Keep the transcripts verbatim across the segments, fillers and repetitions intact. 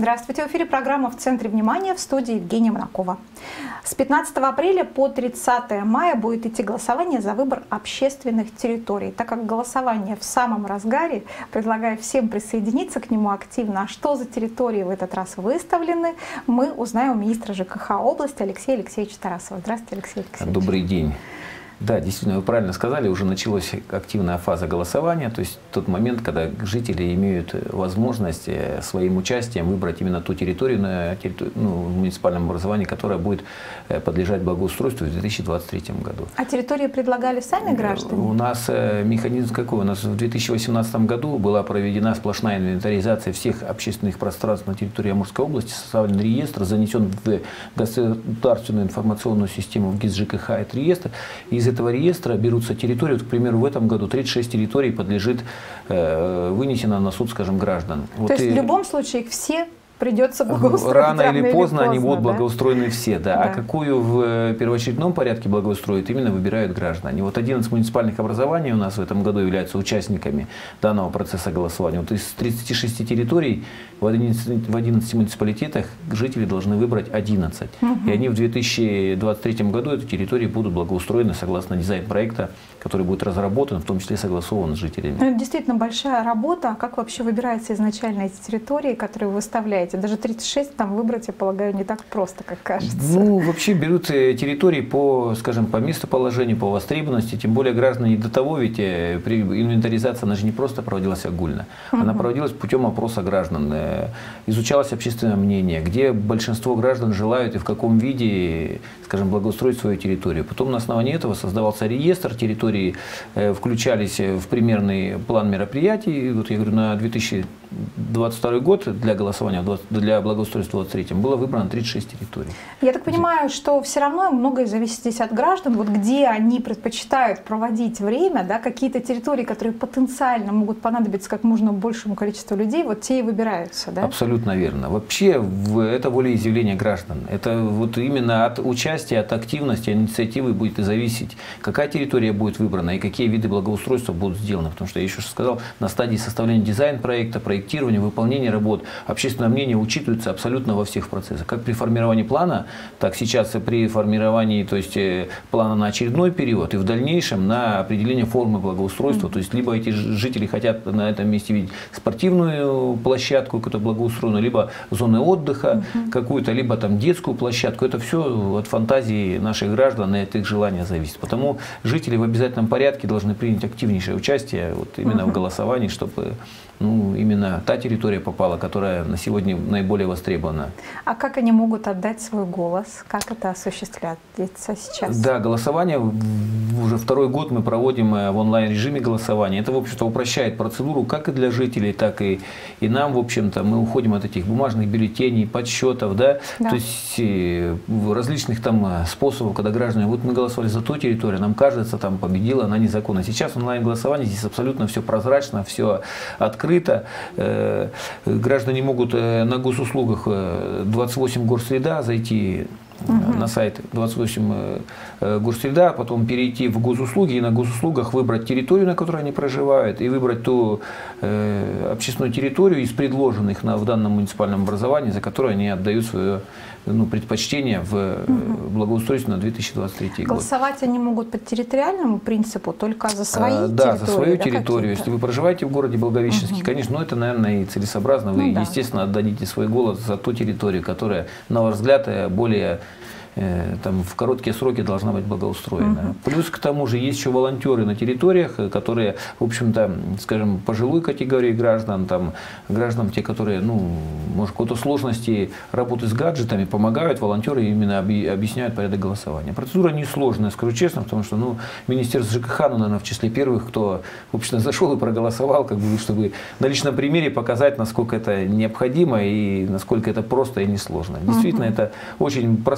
Здравствуйте, в эфире программа «В центре внимания», в студии Евгения Монакова. С пятнадцатого апреля по тридцатое мая будет идти голосование за выбор общественных территорий. Так как голосование в самом разгаре, предлагаю всем присоединиться к нему активно. А что за территории в этот раз выставлены, мы узнаем у министра ЖКХ области Алексея Алексеевича Тарасова. Здравствуйте, Алексей Алексеевич. Добрый день. Да, действительно, вы правильно сказали, уже началась активная фаза голосования, то есть тот момент, когда жители имеют возможность своим участием выбрать именно ту территорию, на территорию, ну, в муниципальном образовании, которая будет подлежать благоустройству в две тысячи двадцать третьем году. А территории предлагали сами граждане? У нас механизм какой? У нас в две тысячи восемнадцатом году была проведена сплошная инвентаризация всех общественных пространств на территории Амурской области, составлен реестр, занесен в государственную информационную систему в ГИС ЖКХ, этот реестр. Из этого реестра берутся территории, вот, к примеру, в этом году тридцать шесть территорий подлежит, э, вынесено на суд, скажем, граждан. То вот есть и... в любом случае их все придется благоустроить. Рано, рано или поздно или они будут да? благоустроены все, да. Да. А какую в первоочередном порядке благоустроят, именно выбирают граждане. Вот одиннадцать муниципальных образований у нас в этом году являются участниками данного процесса голосования. Вот из тридцати шести территорий в одиннадцати, в одиннадцати муниципалитетах жители должны выбрать одиннадцать. Угу. И они в две тысячи двадцать третьем году эти территории будут благоустроены согласно дизайн-проекта, который будет разработан, в том числе согласован с жителями. Ну, это действительно большая работа. Как вообще выбираются изначально эти территории, которые вы выставляете? Даже тридцать шесть там выбрать, я полагаю, не так просто, как кажется. Ну, вообще берут территории по, скажем, по местоположению, по востребованности. Тем более граждане до того, ведь при инвентаризации она же не просто проводилась огульно. Она угу. проводилась путем опроса граждан. Изучалось общественное мнение, где большинство граждан желают и в каком виде, скажем, благоустроить свою территорию. Потом на основании этого создавался реестр территорий, включались в примерный план мероприятий. Вот я говорю, на две тысячи двадцать второй год для голосования, для благоустройства в две тысячи двадцать третьем было выбрано тридцать шесть территорий. Я так понимаю, что все равно многое зависит здесь от граждан, вот где они предпочитают проводить время, да, какие-то территории, которые потенциально могут понадобиться как можно большему количеству людей, вот те и выбираются, да? Абсолютно верно. Вообще это волеизъявление граждан. Это вот именно от участия, от активности, от инициативы будет и зависеть, какая территория будет выбрана и какие виды благоустройства будут сделаны. Потому что я еще сказал, на стадии составления дизайн-проекта, проектирования, выполнения работ, общественное мнение учитывается абсолютно во всех процессах. Как при формировании плана, так сейчас и при формировании, то есть, плана на очередной период и в дальнейшем на определение формы благоустройства. Mm-hmm. То есть либо эти жители хотят на этом месте видеть спортивную площадку, какую-то благоустроенную, либо зоны отдыха mm-hmm. какую-то, либо там детскую площадку. Это все от фантазии наших граждан и от их желания зависит. Потому жители в обязательном порядке должны принять активнейшее участие вот именно mm-hmm. в голосовании, чтобы ну, именно та территория попала, которая на сегодня наиболее востребована. А как они могут отдать свой голос? Как это осуществляется сейчас? Да, голосование уже второй год мы проводим в онлайн-режиме голосования. Это, в общем-то, упрощает процедуру как и для жителей, так и, и нам, в общем-то. Мы уходим от этих бумажных бюллетеней, подсчетов, да? Да. То есть различных там способов, когда граждане, вот мы голосовали за ту территорию, нам кажется, там победила, она незаконна. Сейчас онлайн-голосование, здесь абсолютно все прозрачно, все открыто. Граждане могут на госуслугах двадцать восемь горсреда зайти угу. на сайт двадцать восемь горсреда, потом перейти в госуслуги и на госуслугах выбрать территорию, на которой они проживают, и выбрать ту э, общественную территорию из предложенных на, в данном муниципальном образовании, за которую они отдают свое ну, предпочтение в угу. благоустройстве на две тысячи двадцать третий год. Голосовать они могут по территориальному принципу, только за свои а, территории? Да, за свою да, территорию. Если вы проживаете в городе Благовещенске, угу. конечно, ну это, наверное, и целесообразно. Вы, ну, да. естественно, отдадите свой голос за ту территорию, которая, на ваш взгляд, более там, в короткие сроки должна быть благоустроена. Угу. Плюс к тому же есть еще волонтеры на территориях, которые, в общем-то, скажем, пожилой категории граждан, там, гражданам, те, которые, ну, может, какой-то сложности работы с гаджетами, помогают, волонтеры именно объясняют порядок голосования. Процедура несложная, скажу честно, потому что, ну, Министерство ЖКХ, ну, наверное, в числе первых, кто, в общем-то, зашел и проголосовал, как бы, чтобы на личном примере показать, насколько это необходимо и насколько это просто и несложно. Действительно, угу. это очень простая процедура.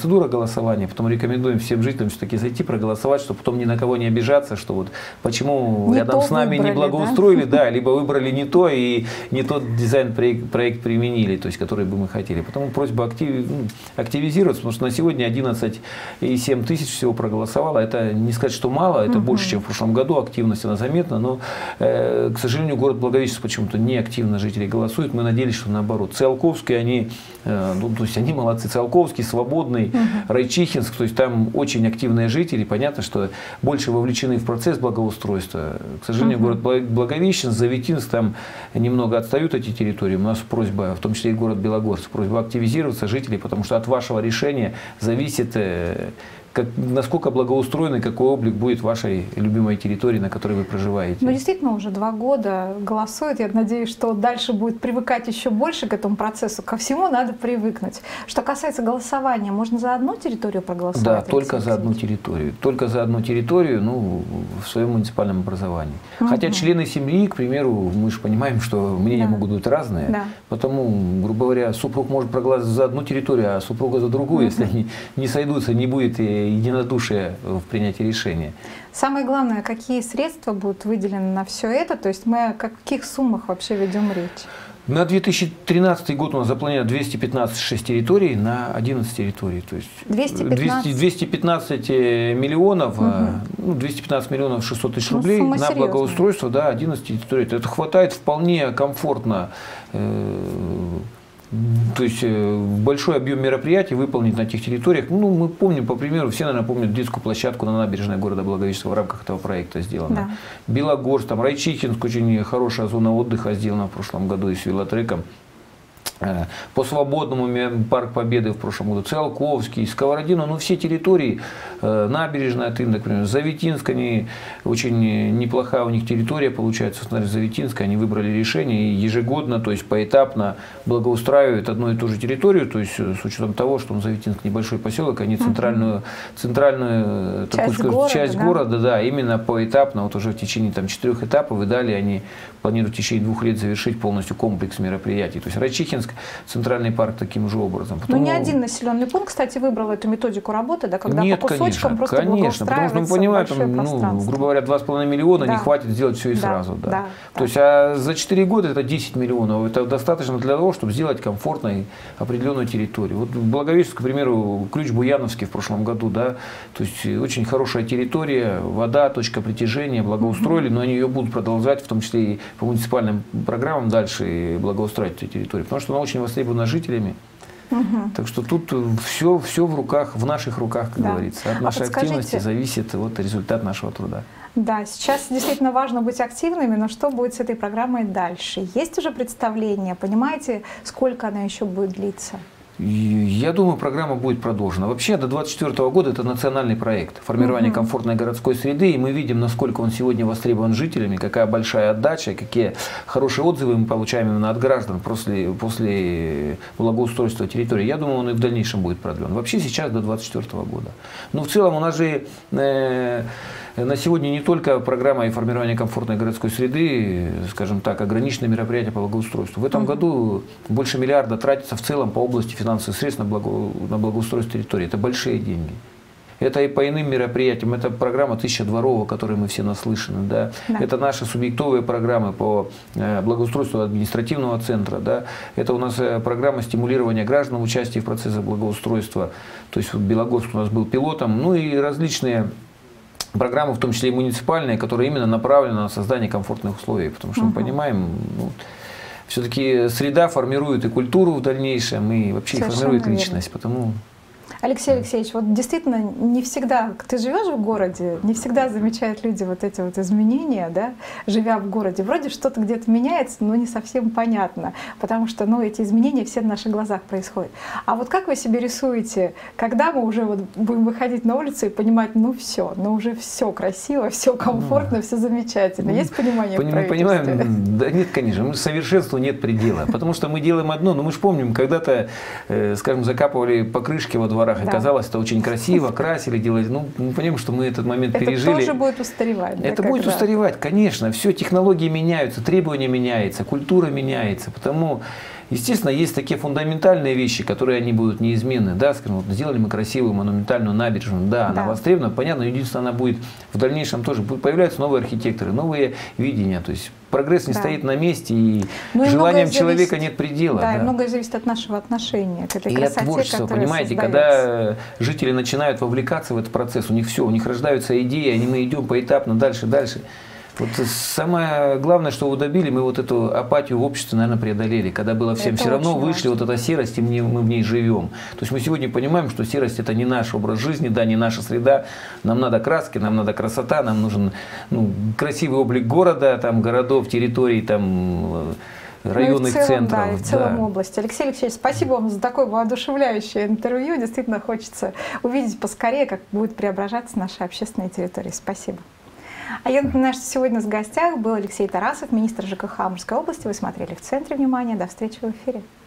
процедура голосования, потом рекомендуем всем жителям все-таки зайти проголосовать, чтобы потом ни на кого не обижаться, что вот почему не рядом с нами выбрали, не благоустроили, да? да, либо выбрали не то и не тот дизайн-проект проект применили, то есть который бы мы хотели. Потому просьба актив, ну, активизироваться, потому что на сегодня одиннадцать и семь тысяч всего проголосовало. Это не сказать, что мало, это угу. больше, чем в прошлом году, активность она заметна, но, э, к сожалению, город Благовещенск почему-то не активно жители голосуют. Мы надеялись, что наоборот. Циолковский, они, э, ну, то есть они молодцы. Циолковский, Свободный, угу. Райчихинск, то есть там очень активные жители. Понятно, что больше вовлечены в процесс благоустройства. К сожалению, угу. город Благовещенск, Заветинск, там немного отстают эти территории. У нас просьба, в том числе и город Белогорск, просьба активизироваться жителей, потому что от вашего решения зависит, э, как, насколько благоустроенный, какой облик будет вашей любимой территории, на которой вы проживаете. Ну, действительно, уже два года голосуют. Я надеюсь, что дальше будет привыкать еще больше к этому процессу. Ко всему надо привыкнуть. Что касается голосования, можно за одну территорию проголосовать? Да, только за одну территорию. Только за одну территорию, ну, в своем муниципальном образовании. Угу. Хотя члены семьи, к примеру, мы же понимаем, что мнения да. могут быть разные. Да. Потому, грубо говоря, супруг может проголосовать за одну территорию, а супруга за другую, угу. если они не сойдутся, не будет единодушия в принятии решения. Самое главное, какие средства будут выделены на все это? То есть мы о каких суммах вообще ведем речь? На две тысячи тринадцатый год у нас запланировано двести пятнадцать шесть территорий на одиннадцать территорий. То есть двести пятнадцать? двести пятнадцать миллионов, угу. ну, двести пятнадцать миллионов шестьсот тысяч ну, рублей на серьезная. Благоустройство, да, одиннадцать территорий. Это хватает вполне комфортно. Э То есть большой объем мероприятий выполнить на этих территориях. Ну, мы помним, по примеру, все, наверное, помнят детскую площадку на набережной города Благовещенска в рамках этого проекта сделано. Да. Белогорск, там Райчихинск, очень хорошая зона отдыха сделана в прошлом году и с велотреком. По Свободному парк Победы в прошлом году, Циолковский, Сковородино, ну все территории, набережная Тын, например, Заветинск, они очень неплохая у них территория получается, в Заветинске, они выбрали решение и ежегодно, то есть поэтапно благоустраивают одну и ту же территорию, то есть с учетом того, что Заветинск небольшой поселок, они центральную, центральную часть, такую, скажем, города, часть да? города, да, именно поэтапно, вот уже в течение там, четырех этапов, и далее они планируют в течение двух лет завершить полностью комплекс мероприятий. То есть Райчихинск, центральный парк таким же образом. Потому... Но ни один населенный пункт, кстати, выбрал эту методику работы, да, когда Нет, по кусочкам конечно, просто конечно, потому что мы понимаем, там, ну, грубо говоря, два с половиной миллиона да. не хватит сделать все и да. сразу. Да. Да. То да. есть а за четыре года это десять миллионов. Это достаточно для того, чтобы сделать комфортной определенную территорию. Вот в Благовещенске, к примеру, Ключ-Буяновский в прошлом году, да, то есть очень хорошая территория, вода, точка притяжения, благоустроили, но они ее будут продолжать, в том числе и по муниципальным программам дальше благоустроить эту территорию, потому что она очень востребована жителями. Угу. Так что тут все, все в руках, в наших руках, как да. говорится. От нашей а активности зависит вот результат нашего труда. Да, сейчас действительно важно быть активными, но что будет с этой программой дальше? Есть уже представление? Понимаете, сколько она еще будет длиться? Я думаю, программа будет продолжена. Вообще, до две тысячи двадцать четвёртого года это национальный проект формирования угу. комфортной городской среды, и мы видим, насколько он сегодня востребован жителями, какая большая отдача, какие хорошие отзывы мы получаем именно от граждан после, после благоустройства территории. Я думаю, он и в дальнейшем будет продлен. Вообще, сейчас до две тысячи двадцать четвёртого года. Но в целом у нас же... Э, На сегодня не только программа и формирование комфортной городской среды, скажем так, ограниченные мероприятия по благоустройству. В этом mm-hmm. году больше миллиарда тратится в целом по области финансовых средств на, благо, на благоустройство территории. Это большие деньги. Это и по иным мероприятиям. Это программа «Тысяча дворов», о которой мы все наслышаны. Да? Да. Это наши субъектовые программы по благоустройству административного центра. Да? Это у нас программа стимулирования граждан в участии в процессе благоустройства. То есть вот Белогорск у нас был пилотом. Ну и различные программы, в том числе и муниципальные, которые именно направлены на создание комфортных условий. Потому что угу. мы понимаем, ну, все-таки среда формирует и культуру в дальнейшем, и вообще Совершенно формирует личность. Потому... Алексей Алексеевич, вот действительно не всегда, ты живешь в городе, не всегда замечают люди вот эти вот изменения, да, живя в городе. Вроде что-то где-то меняется, но не совсем понятно, потому что, ну, эти изменения все на наших глазах происходят. А вот как вы себе рисуете, когда мы уже вот будем выходить на улицу и понимать, ну все, ну уже все красиво, все комфортно, все замечательно. Есть понимание в правительстве? Мы понимаем, да нет, конечно, совершенству нет предела, потому что мы делаем одно, но мы же помним, когда-то, скажем, закапывали покрышки во дворах, да. Казалось, это очень красиво, красили, делали. Ну, мы понимаем, что мы этот момент это пережили. Это тоже будет устаревать. Это да, будет когда? устаревать, конечно. Все, технологии меняются, требования меняются, культура меняется. Потому Естественно, есть такие фундаментальные вещи, которые они будут неизменны. Да, скажем, вот сделали мы красивую монументальную набережную, да, Да. она востребована, понятно, единственное, она будет в дальнейшем тоже, будут появляться новые архитекторы, новые видения, то есть прогресс не Да. стоит на месте, и Ну и желаниям многое человека зависит- нет предела. Да, да. и многое зависит от нашего отношения к этой И от красоте, творчества, которая понимаете, создается. когда жители начинают вовлекаться в этот процесс, у них все, у них рождаются идеи, они мы идем поэтапно дальше, дальше. Вот самое главное, что вы добили, мы вот эту апатию в обществе, наверное, преодолели. Когда было всем Это все равно, очень вышли важно. вот эта серость, и мне- мы в ней живем. То есть мы сегодня понимаем, что серость – это не наш образ жизни, да, не наша среда. Нам надо краски, нам надо красота, нам нужен ну, красивый облик города, там, городов, территорий, там, районных ну, и в целом, центров. Да, и в целом да. области. Алексей Алексеевич, спасибо вам за такое воодушевляющее интервью. Действительно хочется увидеть поскорее, как будет преображаться наша общественная территория. Спасибо. А я напоминаю, что сегодня в гостях был Алексей Тарасов, министр ЖКХ Амурской области. Вы смотрели «В центре внимания». До встречи в эфире.